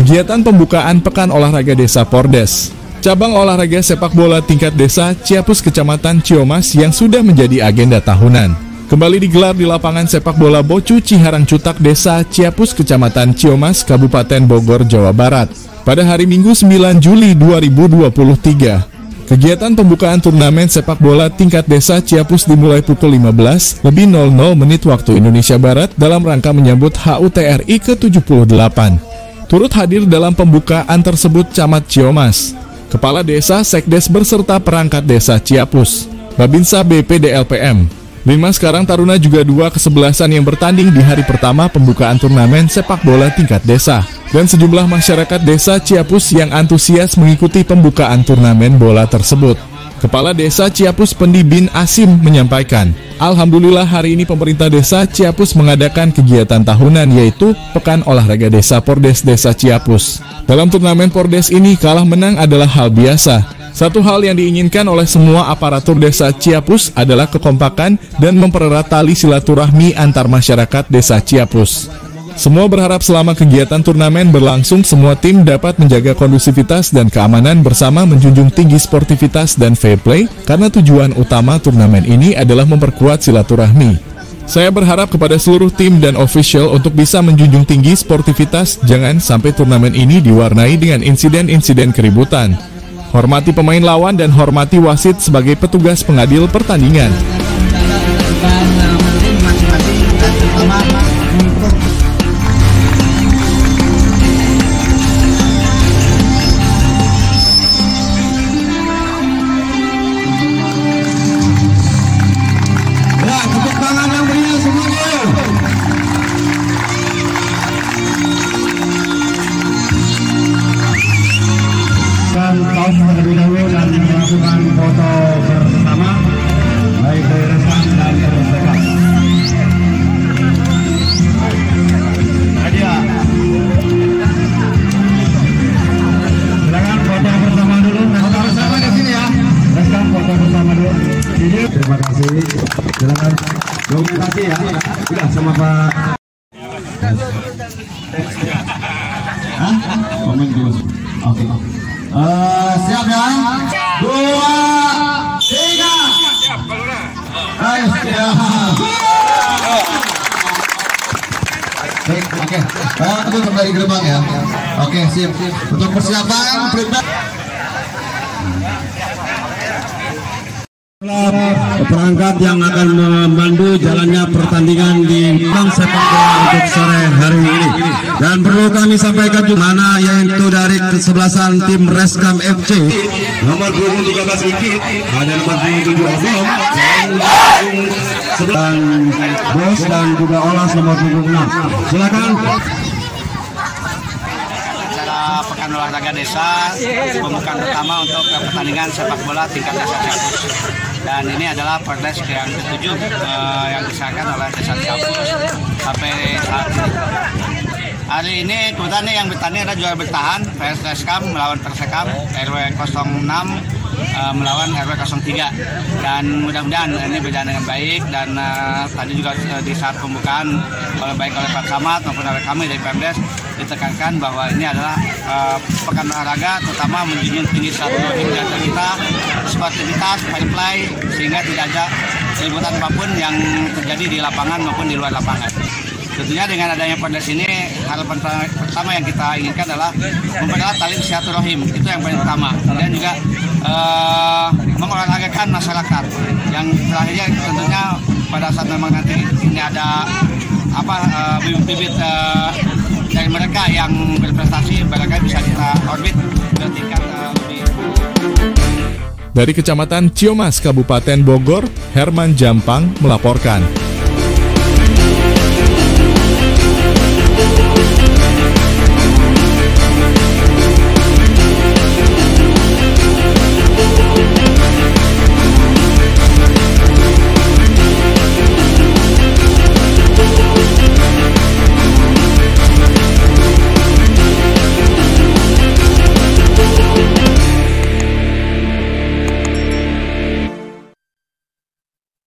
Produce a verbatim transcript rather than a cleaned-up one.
Kegiatan pembukaan Pekan Olahraga Desa Pordes. Cabang olahraga sepak bola tingkat desa Ciapus Kecamatan Ciomas yang sudah menjadi agenda tahunan kembali digelar di lapangan sepak bola Bocu Ciharang Cutak Desa Ciapus Kecamatan Ciomas, Kabupaten Bogor, Jawa Barat pada hari Minggu sembilan Juli dua ribu dua puluh tiga. Kegiatan pembukaan turnamen sepak bola tingkat desa Ciapus dimulai pukul lima belas lebih nol nol menit waktu Indonesia Barat dalam rangka menyambut H U T R I ke tujuh puluh delapan. Turut hadir dalam pembukaan tersebut Camat Ciomas, Kepala Desa Sekdes beserta perangkat desa Ciapus, Babinsa B P D L P M, Lima Karang Taruna juga dua kesebelasan yang bertanding di hari pertama pembukaan turnamen sepak bola tingkat desa. Dan sejumlah masyarakat desa Ciapus yang antusias mengikuti pembukaan turnamen bola tersebut. Kepala Desa Ciapus Pendi bin Asim menyampaikan, Alhamdulillah hari ini pemerintah desa Ciapus mengadakan kegiatan tahunan yaitu Pekan Olahraga Desa Pordes Desa Ciapus. Dalam turnamen Pordes ini kalah menang adalah hal biasa. Satu hal yang diinginkan oleh semua aparatur desa Ciapus adalah kekompakan dan mempererat tali silaturahmi antar masyarakat desa Ciapus. Semua berharap selama kegiatan turnamen berlangsung semua tim dapat menjaga kondusivitas dan keamanan bersama menjunjung tinggi sportivitas dan fair play karena tujuan utama turnamen ini adalah memperkuat silaturahmi. Saya berharap kepada seluruh tim dan official untuk bisa menjunjung tinggi sportivitas, jangan sampai turnamen ini diwarnai dengan insiden-insiden keributan. Hormati pemain lawan dan hormati wasit sebagai petugas pengadil pertandingan. Kaos terlebih dahulu dan melakukan foto bersama baik dari rekan dan rekan. Adia, silakan foto bersama dulu. Foto bersama di sini ya. Rekan foto bersama dulu. Terima kasih. Silakan dokumentasi ya. Sudah sama Pak. Hah? Komen dulu. Oke. Uh, siap ya? Dua, tiga. Ayo, siap. Baik, oke. Saya tunggu kembali gerbang ya. Oke, siap. Untuk persiapan, prepare. Perangkat yang akan memandu jalannya pertandingan di Bang sepak bola untuk sore hari ini. Dan perlu kami sampaikan juga mana yaitu dari kesebelasan tim Reskam F C nomor dua puluh tiga belas Ikit, ada nomor dua puluh tujuh Obom dan Bos dan juga Olas nomor tujuh puluh enam. Silakan. Pekan Olahraga Desa, pembukaan pertama untuk pertandingan sepak bola tingkat desa Ciapus. Dan ini adalah Pordes yang ketujuh uh, yang disahkan oleh Desa Ciapus sampai saat ini. Hari ini kebetulan yang bertanding adalah juara bertahan P S Reskam melawan Persekam R W nol enam uh, melawan R W nol tiga. Dan mudah-mudahan ini berjalan dengan baik dan uh, tadi juga uh, di saat pembukaan oleh baik oleh Pak Camat maupun oleh kami dari Pemdes ditekankan bahwa ini adalah uh, pekan olahraga terutama menjunjung tinggi silaturahmi di antara kita, sportivitas, fair play sehingga tidak ada keributan apapun yang terjadi di lapangan maupun di luar lapangan. Tentunya dengan adanya Pordes ini harapan pertama yang kita inginkan adalah mempererat tali silaturahim, itu yang paling utama. Kemudian juga uh, mengolahragakan masyarakat. Yang terakhirnya tentunya pada saat memang nanti ini ada apa bibit-bibit uh, uh, dari mereka yang berprestasi, barangkali bisa kita orbit ke tingkat uh, lebih. Dari Kecamatan Ciomas, Kabupaten Bogor, Herman Jampang melaporkan.